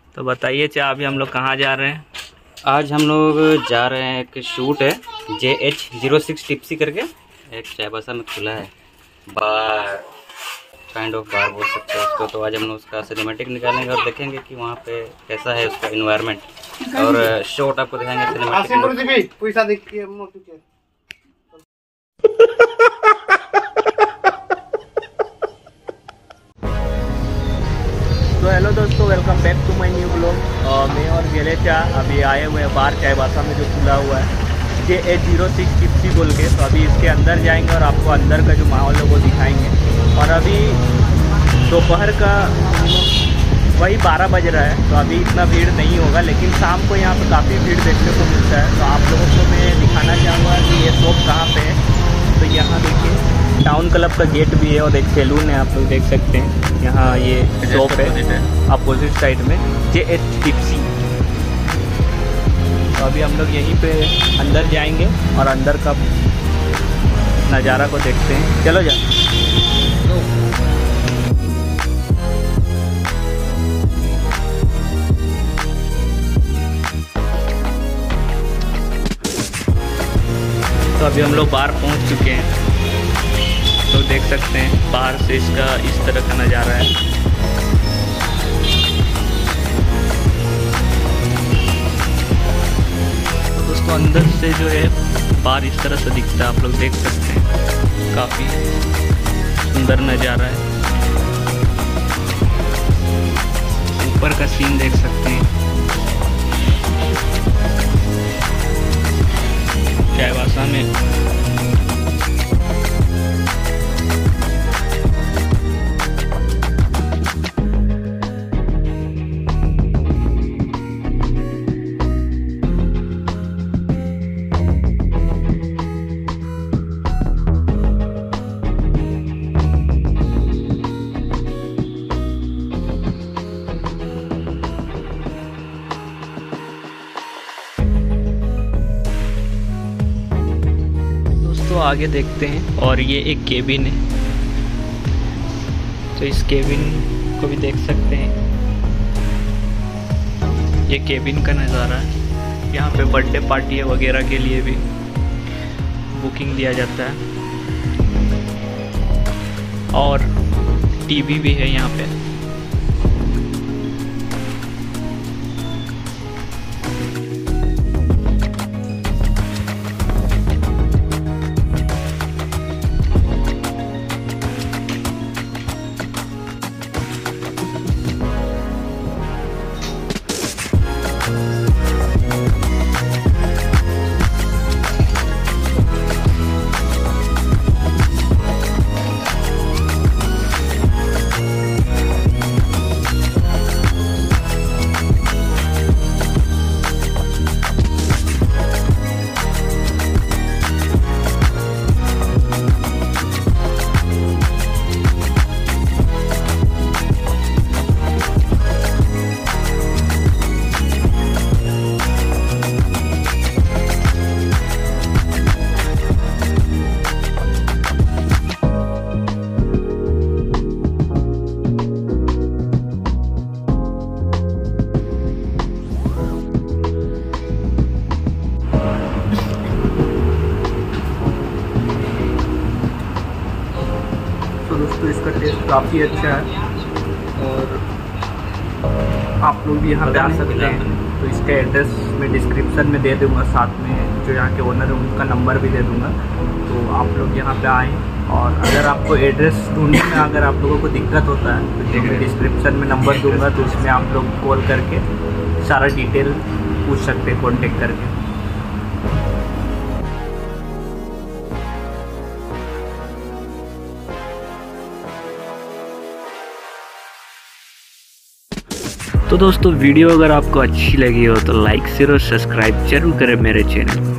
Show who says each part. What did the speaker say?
Speaker 1: तो बताइए चा, अभी हम लोग कहाँ जा रहे हैं?
Speaker 2: आज हम लोग जा रहे हैं, एक शूट है JH06 टिप्सी करके, एक चाईबासा में खुला है बार, काइंड ऑफ बार बोल सकते हैं उसको। तो आज हम लोग उसका सिनेमैटिक निकालेंगे और देखेंगे कि वहाँ पे कैसा है उसका इन्वायरमेंट, और शॉट आपको दिखाएंगे सिनेमैटिक।
Speaker 1: तो हेलो दोस्तों, welcome back to my new blog. मैं और गेलेचा अभी आए हुए हैं बार चाईबासा में जो खुला हुआ है JH06 टिप्सी बोल के। तो अभी इसके अंदर जाएंगे और आपको अंदर का जो माहौल है वो दिखाएंगे। और अभी दोपहर का वही 12 बज रहा है, तो अभी इतना भीड़ नहीं होगा, लेकिन शाम को यहाँ पे काफ़ी भीड़ देखने को मिलता है। तो आप लोगों को मैं दिखाना चाहूँगा कि ये शॉप कहाँ पे है। तो यहाँ देखिए टाउन क्लब का गेट भी है और एक सैलून है, आप लोग देख सकते हैं। यहाँ ये शॉप है अपोजिट साइड में JH टिप्सी। तो अभी हम लोग यहीं पे अंदर जाएंगे और अंदर का नज़ारा को देखते हैं। चलो जा। तो अभी हम लोग बाहर पहुंच चुके हैं। तो देख सकते हैं बाहर से इसका इस तरह का नज़ारा है। तो दोस्तों अंदर से जो है बाहर इस तरह से दिखता है, आप लोग देख सकते हैं। काफ़ी सुंदर नज़ारा है। ऊपर का सीन देख सकते हैं। चाईबासा में तो आगे देखते हैं। और ये एक केबिन है, तो इस केबिन को भी देख सकते हैं। ये केबिन का नज़ारा है। यहाँ पे बर्थडे पार्टी वगैरह के लिए भी बुकिंग दिया जाता है। और टीवी भी है यहाँ पे। दोस्तों इसका टेस्ट काफ़ी अच्छा है और आप लोग भी यहाँ पे आ सकते हैं। तो इसका एड्रेस मैं डिस्क्रिप्शन में दे दूँगा, साथ में जो यहाँ के ओनर है उनका नंबर भी दे दूँगा। तो आप लोग यहाँ पे आएँ। और अगर आपको एड्रेस ढूंढने में अगर आप लोगों को दिक्कत होता है तो मैं डिस्क्रिप्शन में नंबर दूँगा, तो उसमें आप लोग कॉल करके सारा डिटेल पूछ सकते हैं कॉन्टेक्ट करके। तो दोस्तों वीडियो अगर आपको अच्छी लगी हो तो लाइक शेयर और सब्सक्राइब जरूर करें मेरे चैनल।